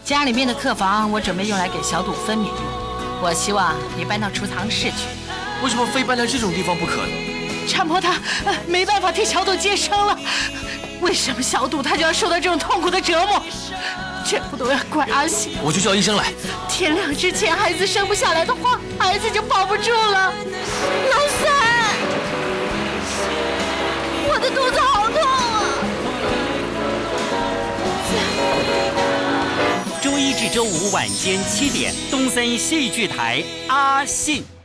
家里面的客房我准备用来给小赌分娩用，我希望你搬到储藏室去。 为什么非搬到这种地方不可呢？ 产婆她没办法替小赌接生了，为什么小赌他就要受到这种痛苦的折磨？全部都要怪阿信。 我就叫医生来。 天亮之前孩子生不下来的话，孩子就保不住了。 老三，我的肚子好痛啊！ 周一至周五晚间7点，东森戏剧台《阿信》。